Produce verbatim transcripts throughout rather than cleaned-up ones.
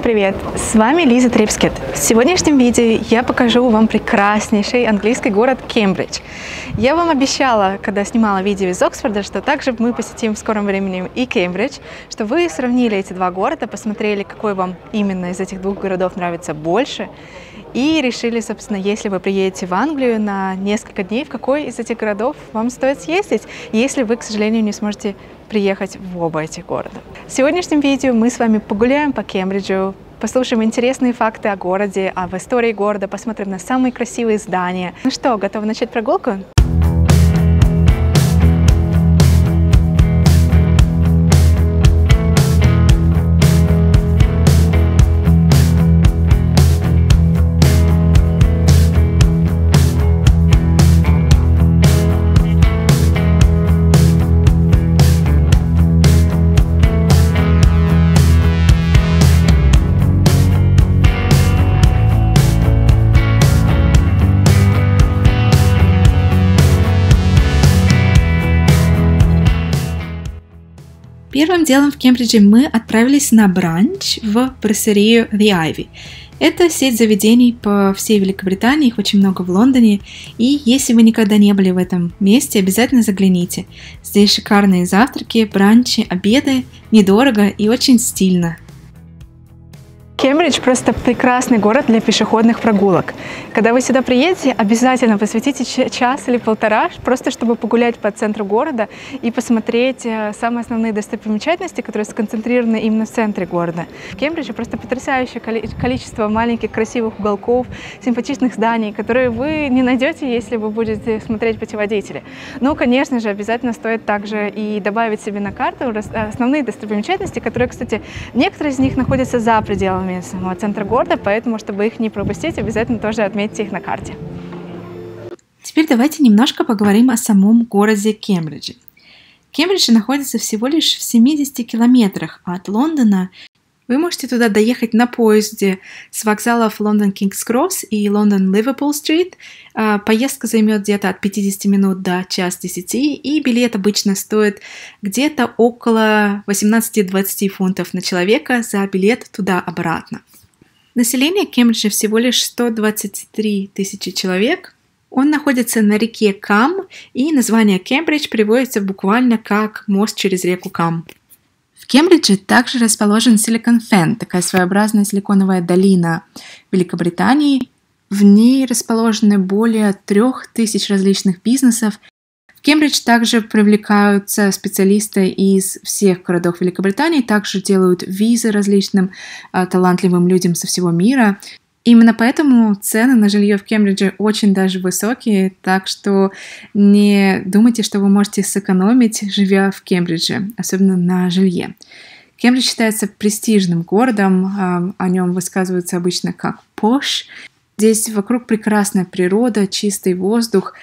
привет! С вами Лиза Трипскет. В сегодняшнем видео я покажу вам прекраснейший английский город Кембридж. Я вам обещала, когда снимала видео из Оксфорда, что также мы посетим в скором времени и Кембридж, что вы сравнили эти два города, посмотрели, какой вам именно из этих двух городов нравится больше, и решили, собственно, если вы приедете в Англию на несколько дней, в какой из этих городов вам стоит съездить, если вы, к сожалению, не сможете приехать в оба этих города. В сегодняшнем видео мы с вами погуляем по Кембриджу, послушаем интересные факты о городе, об истории города, посмотрим на самые красивые здания. Ну что, готовы начать прогулку? Первым делом в Кембридже мы отправились на бранч в брасserie The Ivy. Это сеть заведений по всей Великобритании, их очень много в Лондоне, и если вы никогда не были в этом месте, обязательно загляните. Здесь шикарные завтраки, бранчи, обеды, недорого и очень стильно. Кембридж просто прекрасный город для пешеходных прогулок. Когда вы сюда приедете, обязательно посвятите час или полтора, просто чтобы погулять по центру города и посмотреть самые основные достопримечательности, которые сконцентрированы именно в центре города. В Кембридже просто потрясающее количество маленьких красивых уголков, симпатичных зданий, которые вы не найдете, если вы будете смотреть путеводители. Ну, конечно же, обязательно стоит также и добавить себе на карту основные достопримечательности, которые, кстати, некоторые из них находятся за пределами самого центра города, поэтому, чтобы их не пропустить, обязательно тоже отметьте их на карте. Теперь давайте немножко поговорим о самом городе Кембридже. Кембридж находится всего лишь в семидесяти километрах от Лондона. Вы можете туда доехать на поезде с вокзалов Лондон Кингс Кросс и Лондон Ливерпул Стрит. Поездка займет где-то от пятидесяти минут до час десяти, и билет обычно стоит где-то около восемнадцати-двадцати фунтов на человека за билет туда-обратно. Население Кембриджа всего лишь сто двадцать три тысячи человек. Он находится на реке Кам, и название Кембридж переводится буквально как «мост через реку Кам». В Кембридже также расположен Silicon Fen, такая своеобразная силиконовая долина Великобритании. В ней расположены более трех тысяч различных бизнесов. В Кембридж также привлекаются специалисты из всех городов Великобритании, также делают визы различным а, талантливым людям со всего мира. Именно поэтому цены на жилье в Кембридже очень даже высокие, так что не думайте, что вы можете сэкономить, живя в Кембридже, особенно на жилье. Кембридж считается престижным городом, о нем высказываются обычно как «пош». Здесь вокруг прекрасная природа, чистый воздух,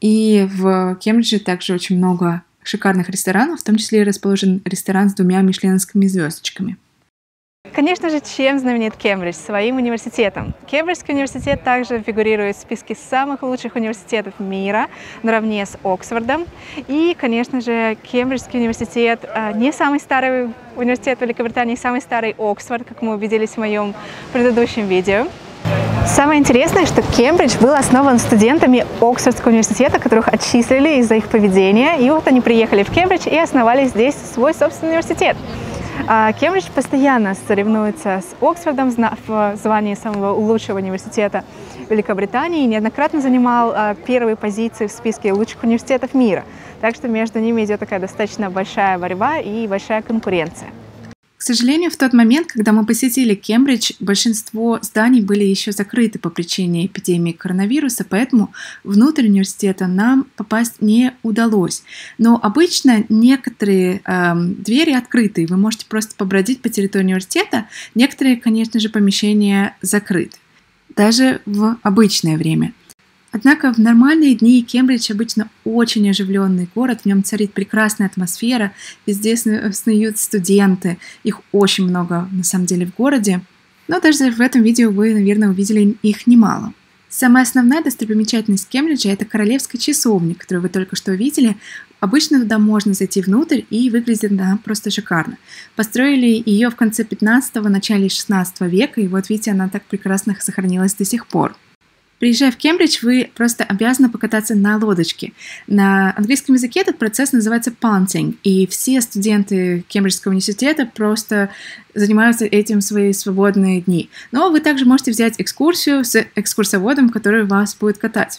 и в Кембридже также очень много шикарных ресторанов, в том числе расположен ресторан с двумя мишленовскими звездочками. Конечно же, чем знаменит Кембридж? Своим университетом. Кембриджский университет также фигурирует в списке самых лучших университетов мира, наравне с Оксфордом. И, конечно же, Кембриджский университет не самый старый университет Великобритании, самый старый Оксфорд, как мы убедились в моем предыдущем видео. Самое интересное, что Кембридж был основан студентами Оксфордского университета, которых отчислили из-за их поведения. И вот они приехали в Кембридж и основали здесь свой собственный университет. Кембридж постоянно соревнуется с Оксфордом в звании самого лучшего университета Великобритании и неоднократно занимал первые позиции в списке лучших университетов мира. Так что между ними идет такая достаточно большая борьба и большая конкуренция. К сожалению, в тот момент, когда мы посетили Кембридж, большинство зданий были еще закрыты по причине эпидемии коронавируса, поэтому внутрь университета нам попасть не удалось. Но обычно некоторые э, двери открыты, и вы можете просто побродить по территории университета. Некоторые, конечно же, помещения закрыты, даже в обычное время. Однако в нормальные дни Кембридж обычно очень оживленный город, в нем царит прекрасная атмосфера, везде снуют студенты, их очень много на самом деле в городе, но даже в этом видео вы, наверное, увидели их немало. Самая основная достопримечательность Кембриджа – это королевская часовня, которую вы только что видели. Обычно туда можно зайти внутрь, и выглядит она просто шикарно. Построили ее в конце пятнадцатого, начале шестнадцатого века, и вот видите, она так прекрасно сохранилась до сих пор. Приезжая в Кембридж, вы просто обязаны покататься на лодочке. На английском языке этот процесс называется punting, и все студенты Кембриджского университета просто занимаются этим в свои свободные дни. Но вы также можете взять экскурсию с экскурсоводом, который вас будет катать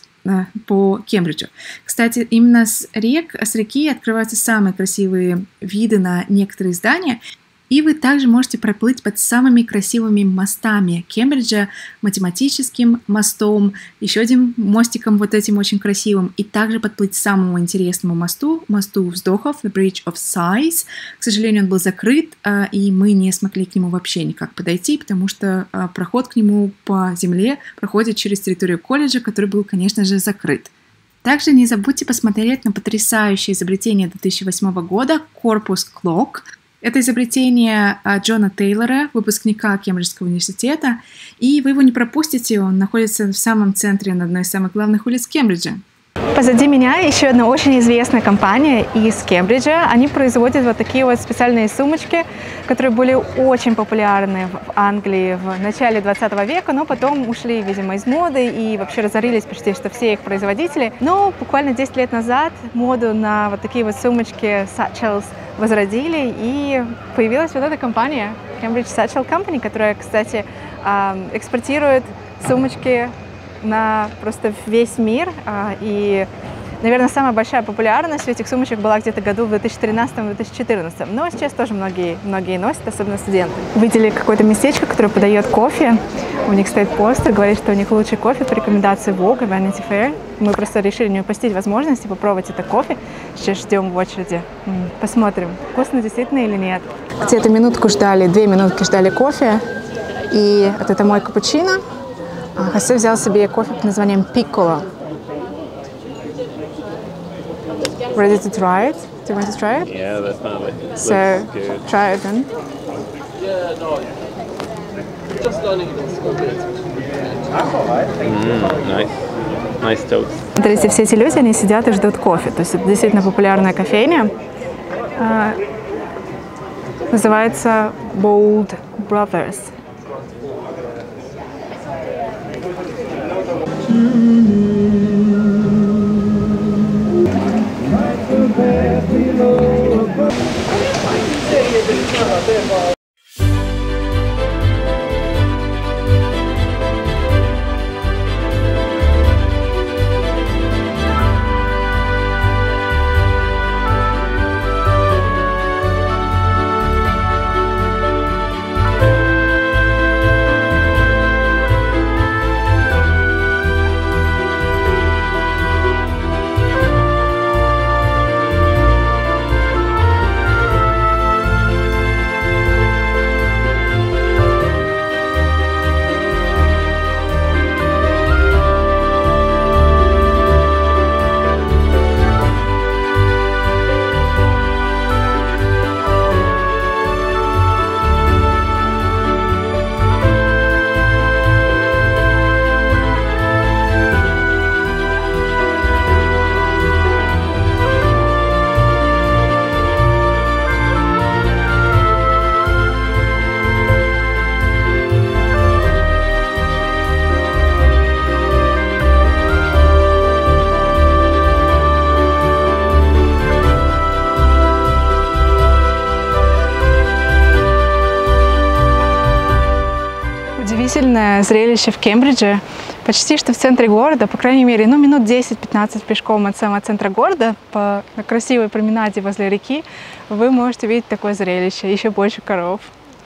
по Кембриджу. Кстати, именно с рек, с реки открываются самые красивые виды на некоторые здания, и вы также можете проплыть под самыми красивыми мостами Кембриджа, математическим мостом, еще одним мостиком вот этим очень красивым, и также подплыть к самому интересному мосту, мосту вздохов, The Bridge of Sighs. К сожалению, он был закрыт, и мы не смогли к нему вообще никак подойти, потому что проход к нему по земле проходит через территорию колледжа, который был, конечно же, закрыт. Также не забудьте посмотреть на потрясающее изобретение две тысячи восьмого года Corpus Clock. Это изобретение Джона Тейлора, выпускника Кембриджского университета, и вы его не пропустите, он находится в самом центре, на одной из самых главных улиц Кембриджа. Позади меня еще одна очень известная компания из Кембриджа. Они производят вот такие вот специальные сумочки, которые были очень популярны в Англии в начале двадцатого века, но потом ушли, видимо, из моды и вообще разорились почти что все их производители. Но буквально десять лет назад моду на вот такие вот сумочки Satchels возродили, и появилась вот эта компания Cambridge Satchel Company, которая, кстати, экспортирует сумочки на просто весь мир, и, наверное, самая большая популярность у этих сумочек была где-то году в две тысячи тринадцатом — две тысячи четырнадцатом, но сейчас тоже многие, многие носят, особенно студенты. Видели какое-то местечко, которое подает кофе, у них стоит постер, говорит, что у них лучший кофе по рекомендации Vogue и Vanity Fair. Мы просто решили не упустить возможности попробовать это кофе, сейчас ждем в очереди, посмотрим, вкусно действительно или нет. Где-то минутку ждали, две минутки ждали кофе, и вот это мой капучино. Хосе взял себе кофе под названием Piccolo. Ready to try it? Do you want to try it? Yeah, definitely. So, try it then. Mm, nice. Nice toast. Смотрите, все эти люди, они сидят и ждут кофе. То есть это действительно популярная кофейня. Называется Bold Brothers. Удивительное зрелище в Кембридже. Почти что в центре города, по крайней мере, ну, минут десять-пятнадцать пешком от самого центра города, по на красивой променаде возле реки, вы можете видеть такое зрелище, еще больше коров.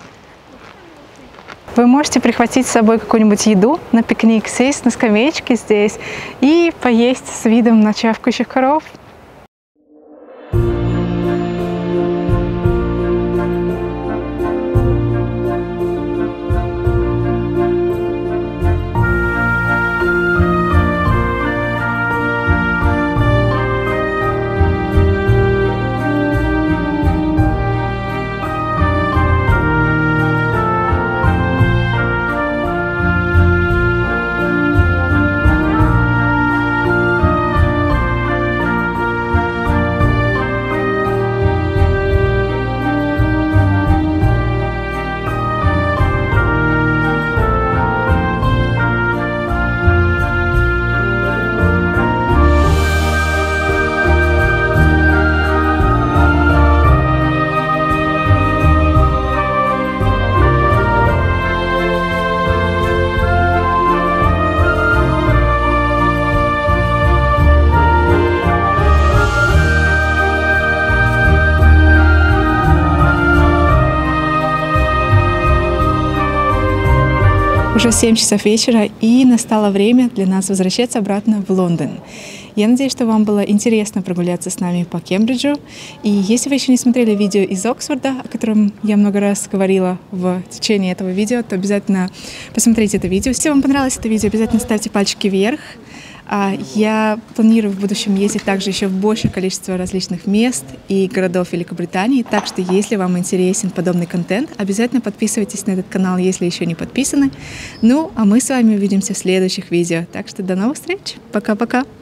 Вы можете прихватить с собой какую-нибудь еду на пикник, сесть на скамеечке здесь и поесть с видом на чавкающих коров. уже семь часов вечера, и настало время для нас возвращаться обратно в Лондон. Я надеюсь, что вам было интересно прогуляться с нами по Кембриджу. И если вы еще не смотрели видео из Оксфорда, о котором я много раз говорила в течение этого видео, то обязательно посмотрите это видео. Если вам понравилось это видео, обязательно ставьте пальчики вверх. Я планирую в будущем ездить также еще в большее количество различных мест и городов Великобритании, так что если вам интересен подобный контент, обязательно подписывайтесь на этот канал, если еще не подписаны. Ну, а мы с вами увидимся в следующих видео. Так что до новых встреч. Пока-пока.